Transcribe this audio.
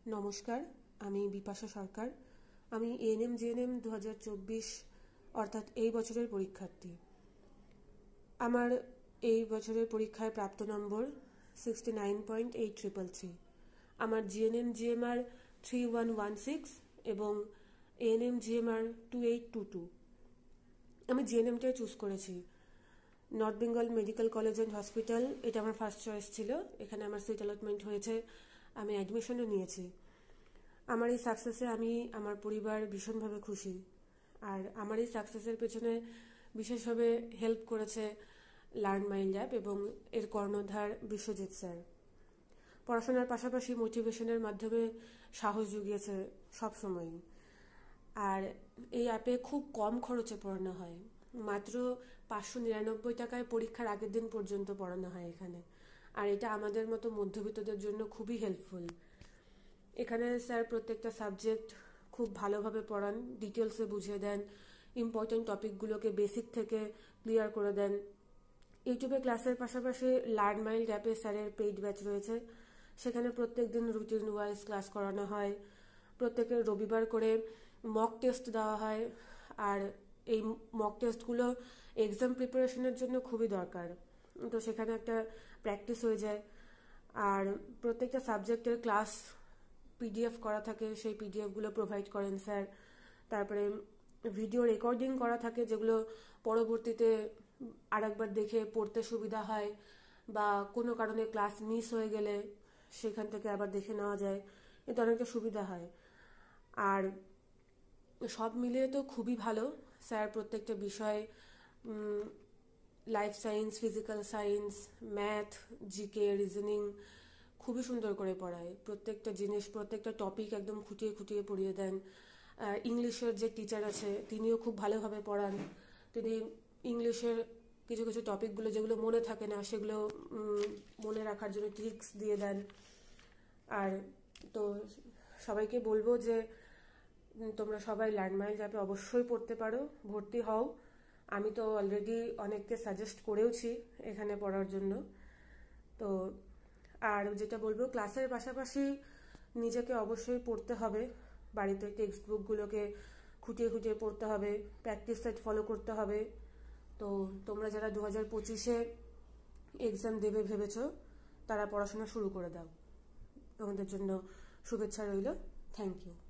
নমস্কার, আমি বিপাশা সরকার। আমি এএনএম জিএনএম 2024 অর্থাৎ এই বছরের পরীক্ষার্থী। আমার এই বছরের পরীক্ষায় প্রাপ্ত নম্বর 69.8333। আমার জিএনএম জিএমআর 3116 এবং এএনএম জিএমআর 2822। আমি জিএনএমটাই চুজ করেছি। North Bengal medical college and hospital, এটা আমার ফার্স্ট চয়েস ছিল। এখানে আমার সিট অ্যালটমেন্ট হয়েছে, আমি অ্যাডমিশনও নিয়েছি। আমার এই সাকসেসে আমি আমার পরিবার ভীষণভাবে খুশি। আর আমার এই সাকসেসের পেছনে বিশেষভাবে হেল্প করেছে লার্ন মাইন্ড অ্যাপ এবং এর কর্ণধার বিশ্বজিৎ স্যার। পড়াশোনার পাশাপাশি মোটিভেশনের মাধ্যমে সাহস জুগিয়েছে সবসময়ই। আর এই অ্যাপে খুব কম খরচে পড়ানো হয়, মাত্র 599 টাকায় পরীক্ষার আগের দিন পর্যন্ত পড়ানো হয় এখানে। আর এটা আমাদের মতো মধ্যবিত্তদের জন্য খুবই হেল্পফুল। এখানে স্যার প্রত্যেকটা সাবজেক্ট খুব ভালোভাবে পড়ান, ডিটেলসে বুঝিয়ে দেন, ইম্পর্টেন্ট টপিকগুলোকে বেসিক থেকে ক্লিয়ার করে দেন। ইউটিউবে ক্লাসের পাশাপাশি লার্ন মাইন্ড অ্যাপে স্যারের পেইড ব্যাচ রয়েছে, সেখানে প্রত্যেক দিন রুটিন ওয়াইজ ক্লাস করানো হয়। প্রত্যেকের রবিবার করে মক টেস্ট দেওয়া হয়। আর এই মক টেস্টগুলো এক্সাম প্রিপারেশনের জন্য খুবই দরকার, তো সেখানে একটা প্র্যাকটিস হয়ে যায়। আর প্রত্যেকটা সাবজেক্টের ক্লাস পিডিএফ করা থাকে, সেই পিডিএফগুলো প্রোভাইড করেন স্যার। তারপরে ভিডিও রেকর্ডিং করা থাকে, যেগুলো পরবর্তীতে আরেকবার দেখে পড়তে সুবিধা হয়, বা কোনো কারণে ক্লাস মিস হয়ে গেলে সেখান থেকে আবার দেখে নেওয়া যায়, এতে অনেকটা সুবিধা হয়। আর সব মিলিয়ে তো খুবই ভালো। স্যার প্রত্যেকটা বিষয়, life science, physical science, math, GK, reasoning খুবই সুন্দর করে পড়ায়। প্রত্যেকটা জিনিস, প্রত্যেকটা টপিক একদম খুঁটিয়ে খুঁটিয়ে পড়িয়ে দেন। ইংলিশের যে টিচার আছে তিনিও খুব ভালোভাবে পড়ান। তিনি ইংলিশের কিছু কিছু টপিকগুলো যেগুলো মনে থাকে না, সেগুলো মনে রাখার জন্য ট্রিক্স দিয়ে দেন। আর তো সবাইকে বলবো যে তোমরা সবাই লার্ন মাইন্ড অ্যাপে অবশ্যই পড়তে পারো, ভর্তি হও। আমি তো অলরেডি অনেককে সাজেস্ট করেওছি এখানে পড়ার জন্য। তো আর যেটা বলবো, ক্লাসের পাশাপাশি নিজেকে অবশ্যই পড়তে হবে। বাড়িতে টেক্সট বুকগুলোকে খুঁটিয়ে খুঁটিয়ে পড়তে হবে, প্র্যাকটিস সেট ফলো করতে হবে। তো তোমরা যারা 2025-এ এক্সাম দেবে ভেবেছো, তারা পড়াশোনা শুরু করে দাও। তোমাদের জন্য শুভেচ্ছা রইল। Thank you.